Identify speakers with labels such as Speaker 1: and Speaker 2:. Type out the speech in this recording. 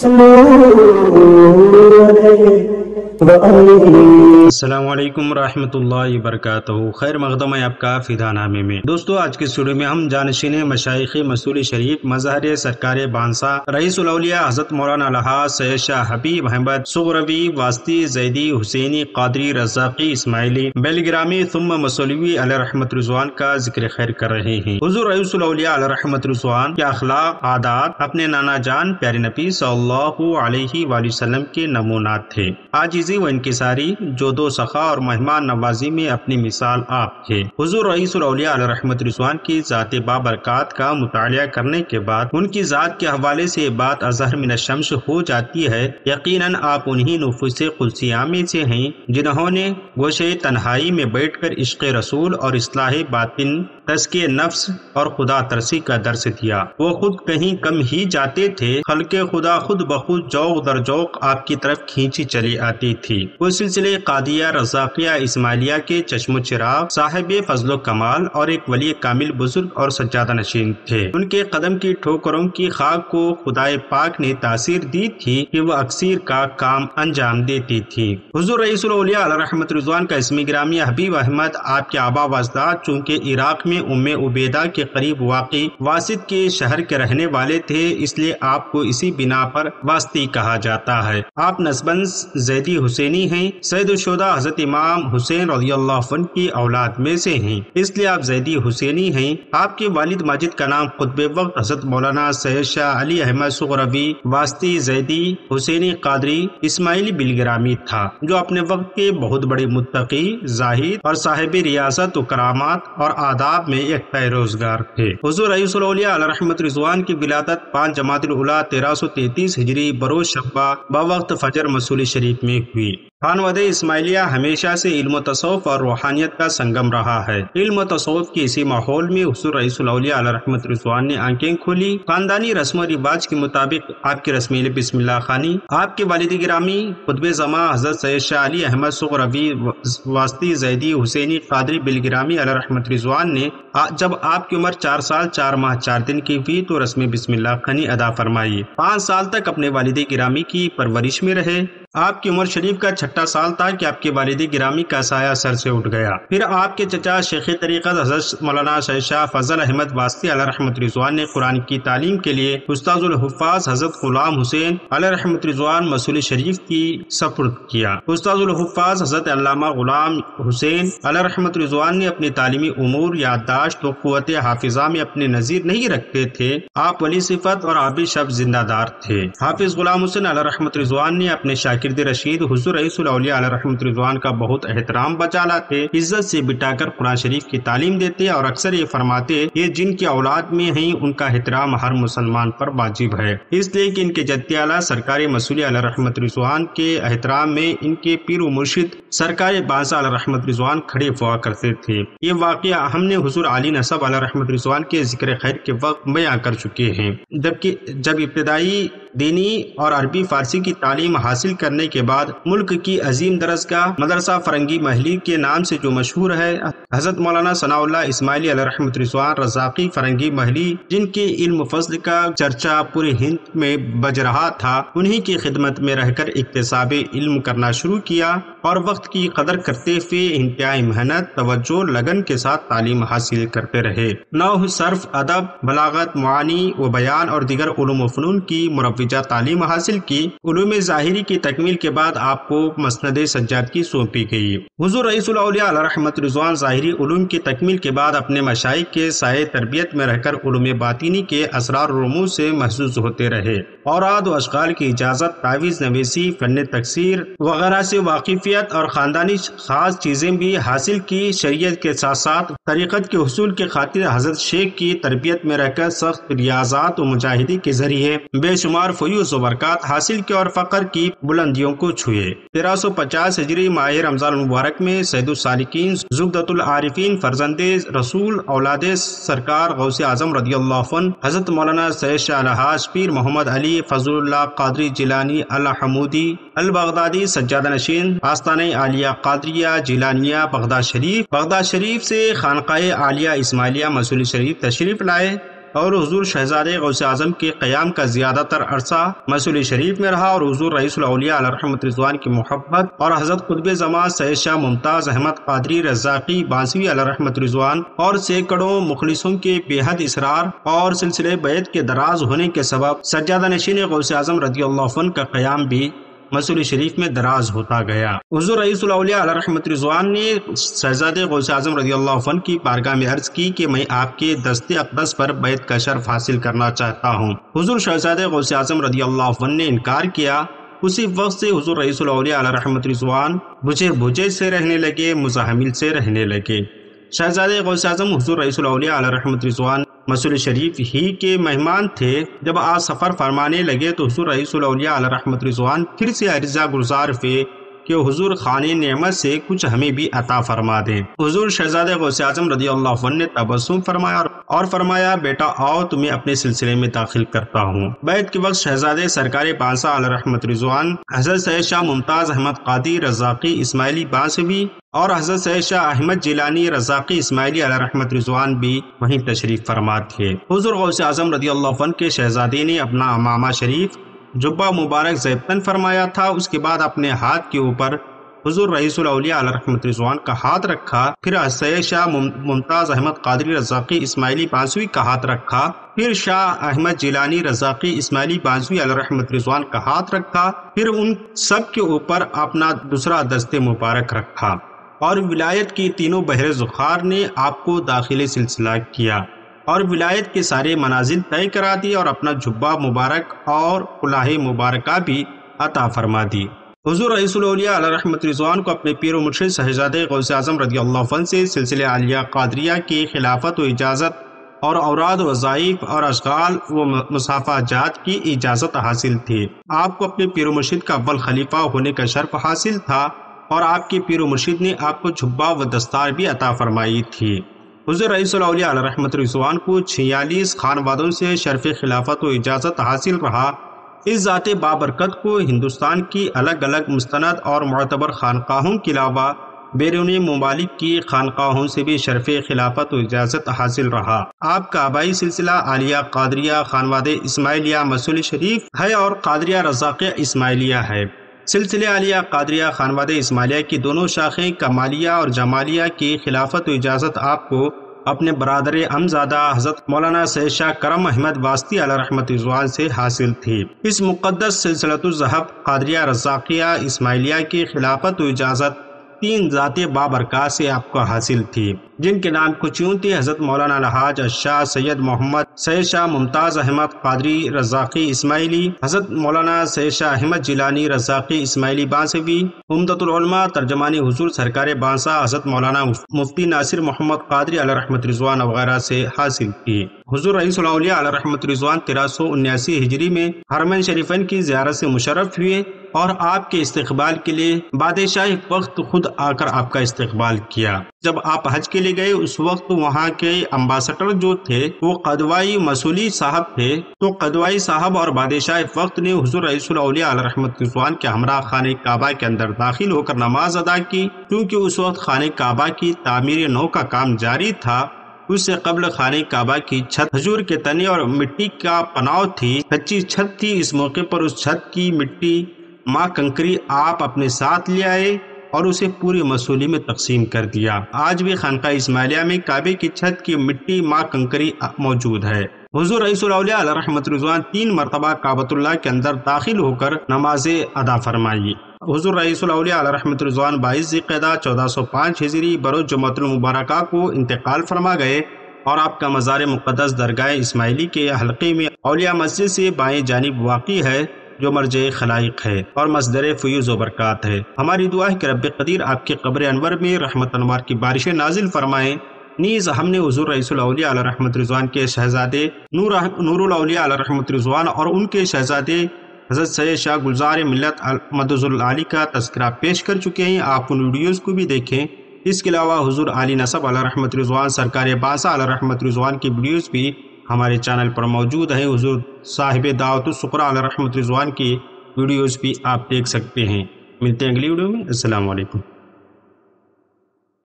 Speaker 1: السلام علیکم ورحمۃ اللہ وبرکاتہ۔ خیر مقدم ہے آپ کا فدا نامے میں۔ دوستو آج کے ویڈیو میں ہم جانشین مشائخ مسئول شریف مظہر سرکار بانسا رئیس الاولیاء حضرت مولانا الحاج سید شاہ حبیب احمد سغروی واسطی زیدی حسینی قادری رزاقی اسماعیلی بیلگرامی ثم مصولوی علیہ رحمت رضوان کا ذکر خیر کر رہے ہیں۔ حضور رئیس الاولیاء علیہ رحمت رضوان کے اخلاق عادات اپنے نانا جان پیارے نبی صلی اللہ علیہ وآلہ وسلم کے نمونات تھے۔ عاجزی و انکساری، جود و سخا اور مہمان نوازی میں اپنی مثال آپ ہے۔ حضور رئیس الاولیاء علیہ رحمت رضوان کی ذات بابرکات کا مطالعہ کرنے کے بعد ان کی ذات کے حوالے سے بات اظہر من الشمس ہو جاتی ہے۔ یقیناً آپ انہی نفوس قدسیہ میں سے ہیں جنہوں نے گوشے تنہائی میں بیٹھ کر عشق رسول اور اصلاح باطن، تزکیہ نفس اور خدا ترسی کا درس دیا۔ وہ خود کہیں کم ہی جاتے تھے، خلق خدا خود بخود ذوق در ذوق آپ کی طرف کھینچی چلی آتی تھی۔ وہ سلسلے قادریہ رزاقیہ اسماعیلیہ کے چشم و چراغ، صاحب فضل و کمال اور ایک ولی کامل بزرگ اور سجادہ نشین تھے۔ ان کے قدم کی ٹھوکروں کی خاک کو خدائے پاک نے تاثیر دی تھی کہ وہ اکثیر کا کام انجام دیتی تھی۔ حضور رئیس الاولیاء علیہ رحمت رضوان کا اسم گرامی حبیب احمد، آپ کے آبا و اجداد چونکہ عراق میں ام عبیدہ کے قریب واقع واسط کے شہر کے رہنے والے تھے، اس لیے آپ کو اسی بنا پر واسطی کہا جاتا ہے۔ آپ نسباً زیدی حسینی ہیں، سید الشہداء حضرت امام حسین رضی اللہ عنہ کی اولاد میں سے ہیں، اس لیے آپ زیدی حسینی ہیں۔ آپ کے والد ماجد کا نام قطب وقت حضرت مولانا سید شاہ علی احمد سغروی واسطی زیدی حسینی قادری اسماعیلی بلگرامی تھا، جو اپنے وقت کے بہت بڑے متقی، زاہد اور صاحب ریاست و کرامات اور آداب میں ایک روزگار تھے۔ حضور رئیس الاولیاء علیہ رحمت رضوان کی ولادت 5 جمادی الاولیٰ 1333 ہجری بروز شبہ بوقت فجر مسئول شریف میں ہوئی۔ خانوادہ اسماعیلیہ ہمیشہ سے علم و تصوف اور روحانیت کا سنگم رہا ہے۔ علم و تصوف کے اسی ماحول میں حضور رئیس الاولیاء علیہ رحمت رضوان نے آنکھیں کھولی۔ خاندانی رسم و رواج کے مطابق آپ کی رسم بسم اللہ خانی، آپ کے والد گرامی قطب زماں حضرت سید شاہ علی احمد سغروی واسطی زیدی حسینی قادری بلگرامی علیہ رحمت رضوان نے جب آپ کی عمر 4 سال 4 ماہ 4 دن کی ہوئی تو رسم بسم اللہ خانی ادا فرمائی۔ 5 سال تک اپنے والد گرامی کی پرورش میں رہے۔ آپ کی عمر شریف کا 6واں سال تھا کہ آپ کے والد گرامی کا سایہ سر سے اٹھ گیا۔ پھر آپ کے چچا شیخ طریقت حضرت مولانا سید شاہ فضل احمد واسطی علیہ رحمت رضوان نے قرآن کی تعلیم کے لیے استاذ الحفاظ حضرت غلام حسین علیہ رحمت رضوان مسئول شریف کی سپرد کیا۔ استاذ الحفاظ حضرت علامہ غلام حسین علیہ رحمت رضوان نے اپنی تعلیمی امور، یادداشت و قوت حافظہ میں اپنے نظیر نہیں رکھتے تھے۔ آپ ولی صفت اور عابد شب زندہ دار تھے۔ حافظ غلام حسین علیہ رحمت رضوان نے اپنے شاگرد رشید حضور رئیس الاولیاء علیہ رحمت رضوان کا بہت احترام بچا تھے، عزت سے بٹا کر قرآن شریف کی تعلیم دیتے اور اکثر یہ فرماتے یہ جن کی اولاد میں ہیں ان کا احترام ہر مسلمان پر واجب ہے، اس لیے کہ ان کے جد اعلیٰ سرکار مسئول علیہ رحمت رضوان کے احترام میں ان کے پیر و مرشد سرکار بانسا علیہ رحمت رضوان کھڑے ہوا کرتے تھے۔ یہ واقعہ ہم نے حضور علی نسب علیہ رحمت رضوان کے ذکر خیر کے وقت بیان کر چکے ہیں۔ جب ابتدائی دینی اور عربی فارسی کی تعلیم حاصل کرنے کے بعد ملک کی عظیم درسگاہ مدرسہ فرنگی محلی کے نام سے جو مشہور ہے، حضرت مولانا ثناء اللہ اسماعیلی علیہ رحمت رضوان رزاقی فرنگی محلی، جن کے علم فضل کا چرچا پورے ہند میں بج رہا تھا، انہی کی خدمت میں رہ کر اکتساب علم کرنا شروع کیا اور وقت کی قدر کرتے ہوئے انتہائی محنت، توجہ، لگن کے ساتھ تعلیم حاصل کرتے رہے۔ نحو، صرف، ادب، بلاغت، معانی و بیان اور دیگر علوم و فنون کی مروجہ تعلیم حاصل کی۔ علوم ظاہری کی تکمیل کے بعد آپ کو مسند سجاد کی سونپی گئی۔ حضور رئیس الاولیاء علیہ رحمت رضوان ظاہری علوم کی تکمیل کے بعد اپنے مشائخ کے سائے تربیت میں رہ کر علوم باطنی کے اسرار و رموز سے محظوظ ہوتے رہے۔ اوراد و اشغال کی اجازت، تعویذ نویسی، فن تکسیر وغیرہ سے واقفیت اور خاندانی خاص چیزیں بھی حاصل کی۔ شریعت کے ساتھ ساتھ طریقت کے حصول کے خاطر حضرت شیخ کی تربیت میں رہ کر سخت ریاضات و مجاہدی کے ذریعے بے شمار فیوز و برکات حاصل کی اور فقر کی بلندیوں کو چھوئے۔ 1350 ہجری ماہ رمضان المبارک میں سید السالکین زبدۃ العارفین فرزند رسول اولاد سرکار غوث اعظم رضی اللہ عنہ حضرت مولانا سید شاہ الحاج پیر محمد علی فضل اللہ قادری جیلانی الحمودی البغدادی سجادہ نشین آستانہ عالیہ قادریہ جیلانیہ بغداد شریف سے خانقاہ عالیہ اسماعیلیہ مسئول شریف تشریف لائے۔ اور حضور شہزادے غوث اعظم کے قیام کا زیادہ تر عرصہ مسئلہ شریف میں رہا، اور حضور رئیس الاولیاء علیہ رحمت رضوان کی محبت اور حضرت قطب زمان سید شاہ ممتاز احمد قادری رزاقی بانسوی علیہ رحمت رضوان اور سینکڑوں مخلصوں کے بے حد اصرار اور سلسلے بیعت کے دراز ہونے کے سبب سجادہ نشین غوث اعظم رضی اللہ عنہ کا قیام بھی مسئلہ شریف میں دراز ہوتا گیا۔ حضور رئیس الاولیاء علیہ رحمت رضوان نے شہزادے غوث اعظم رضی اللہ عنہ کی بارگاہ میں عرض کی کہ میں آپ کے دست اقدس پر بیعت کا شرف حاصل کرنا چاہتا ہوں۔ حضور شہزادے غوث اعظم رضی اللہ عنہ نے انکار کیا۔ اسی وقت سے حضور رئیس الاولیاء علیہ رحمت رضوان بجھے سے رہنے لگے، مزاحمل سے رہنے لگے۔ شہزادے غوث اعظم حضور رئیس الاولیاء علیہ رحمت رضوان مسئلہ شریف ہی کے مہمان تھے۔ جب آپ سفر فرمانے لگے تو حضور رئیس الاولیاء علیہ رحمت رضوان پھر سے عرضہ گزار ہوئے کہ حضور خانے نعمت سے کچھ ہمیں بھی عطا فرما دیں۔ حضور شہزادے غوث اعظم رضی اللہ عنہ نے تبسم فرمایا اور فرمایا، بیٹا آؤ تمہیں اپنے سلسلے میں داخل کرتا ہوں۔ بیعت کے وقت شہزادے سرکار بانسا علیہ رحمت رضوان، حضرت سید شاہ ممتاز احمد قادری رزاقی اسماعیلی بانسوی اور حضرت سید شاہ احمد جیلانی رزاقی اسماعیلی علیہ رحمت رضوان بھی وہیں تشریف فرما تھے۔ حضور غوث اعظم رضی اللہ عنہ کے شہزادے نے اپنا امامہ شریف جبہ مبارک زیبتن فرمایا تھا، اس کے بعد اپنے ہاتھ کے اوپر حضور رئیس الاولیاء علیہ رحمت رضوان کا ہاتھ رکھا، پھر سید شاہ ممتاز احمد قادری رزاقی اسماعیلی بانسوی کا ہاتھ رکھا، پھر شاہ احمد جیلانی رزاقی اسماعیلی بانسوی علیہ رحمت رضوان کا ہاتھ رکھا، پھر ان سب کے اوپر اپنا دوسرا دست مبارک رکھا، اور ولایت کی تینوں بحر ذخار نے آپ کو داخل سلسلہ کیا اور ولایت کے سارے منازل طے کرا دی اور اپنا جبہ مبارک اور کلاه مبارکہ بھی عطا فرما دی۔ حضور رئیس الاولیاء علیہ رحمت رضوان کو اپنے پیر و مرشد شہزادے غوث اعظم رضی اللہ عنہ سے سلسلہ عالیہ قادریہ کی خلافت و اجازت اور اوراد و وظائف اور اشغال و مصافہ جات کی اجازت حاصل تھی۔ آپ کو اپنے پیر و مرشد کا اول خلیفہ ہونے کا شرف حاصل تھا، اور آپ کے پیر و مرشد نے آپ کو جبہ و دستار بھی عطا فرمائی تھی۔ حضور رئیس الاولیاء علیہ رحمت رضوان کو 46 خانوادوں سے شرف خلافت و اجازت حاصل رہا۔ اس ذات بابرکت کو ہندوستان کی الگ الگ مستند اور معتبر خانقاہوں کے علاوہ بیرون ممالک کی خانقاہوں سے بھی شرف خلافت و اجازت حاصل رہا۔ آپ کا آبائی سلسلہ عالیہ قادریہ خانواد اسماعیلیہ مسئلہ شریف ہے اور قادریہ رزاقیہ اسماعیلیہ ہے۔ سلسلہ عالیہ قادریہ خانواد اسماعیلیہ کی دونوں شاخیں کمالیہ اور جمالیہ کی خلافت و اجازت آپ کو اپنے برادر امزادہ حضرت مولانا سید شاہ کرم احمد واسطی علیہ رحمت رضوان سے حاصل تھی۔ اس مقدس سلسلۃ الذهب قادریہ رزاقیہ اسماعیلیہ کی خلافت و اجازت 3 ذات بابرکات سے آپ کو حاصل تھی، جن کے نام کچھ یوں تھے: حضرت مولانا الحاج الشاہ سید محمد سید شاہ ممتاز احمد قادری رزاقی اسماعیلی، حضرت مولانا سید شاہ احمد جیلانی رزاقی اسماعیلی بانسوی، عمدۃ العلماء ترجمانی حضور سرکار بانسا حضرت مولانا مفتی ناصر محمد قادری علیہ رحمت رضوان وغیرہ سے حاصل کی۔ حضور رئیس الاولیاء علیہ رحمت رضوان 1379 ہجری میں حرمین شریفین کی زیارت سے مشرف ہوئے، اور آپ کے استقبال کے لیے بادشاہ وقت خود آ کر آپ کا استقبال کیا۔ جب آپ حج کے لیے گئے اس وقت وہاں کے امباسڈر جو تھے وہ قدوائی مسولی صاحب تھے، تو قدوائی صاحب اور بادشاہ وقت نے حضور رئیس الاولیاء علیہ رحمت رضوان کے ہمراہ خانہ کعبہ کے اندر داخل ہو کر نماز ادا کی، کیونکہ اس وقت خانہ کعبہ کی تعمیر نو کا کام جاری تھا۔ اس سے قبل خانہ کعبہ کی چھت کھجور کے تنے اور مٹی کا پناؤ تھی، کچی چھت تھی۔ اس موقع پر اس چھت کی مٹی ماں کنکری آپ اپنے ساتھ لے آئے اور اسے پوری مسولی میں تقسیم کر دیا۔ آج بھی خانقاہ اسماعیلیہ میں کعبے کی چھت کی مٹی ماں کنکری موجود ہے۔ حضور رئیس الاولیاء علیہ رحمت رضوان 3 مرتبہ کعبۃ اللہ کے اندر داخل ہو کر نماز ادا فرمائی۔ حضور رئیس الاولیاء علیہ رحمت رضوان 22 ذوالقعدہ 1405 ہجری بروز جمعۃ المبارکہ کو انتقال فرما گئے، اور آپ کا مزار مقدس درگاہ اسماعیلی کے حلقے میں اولیاء مسجد سے بائیں جانب واقع ہے، جو مرجع خلائق ہے اور مصدر فیوز و برکات ہے۔ ہماری دعا ہے کہ رب قدیر آپ کے قبر انور میں رحمت انوار کی بارشیں نازل فرمائیں۔ نیز ہم نے حضور رئیس الاولیاء علیہ رحمت رضوان کے شہزادے نور الاولیاء علیہ رحمت رضوان اور ان کے شہزادے حضرت سید شاہ گلزار ملت مدظ العالی کا تذکرہ پیش کر چکے ہیں، آپ ان ویڈیوز کو بھی دیکھیں۔ اس کے علاوہ حضور علی نصب علیہ رحمت رضوان سرکار بانسا علیہ رحمت رضوان کی ویڈیوز بھی ہمارے چینل پر موجود ہیں۔ حضور صاحب دعوت الصغریٰ علیہ رحمت رضوان کی ویڈیوز بھی آپ دیکھ سکتے ہیں۔ ملتے ہیں اگلی ویڈیو میں۔ السلام علیکم۔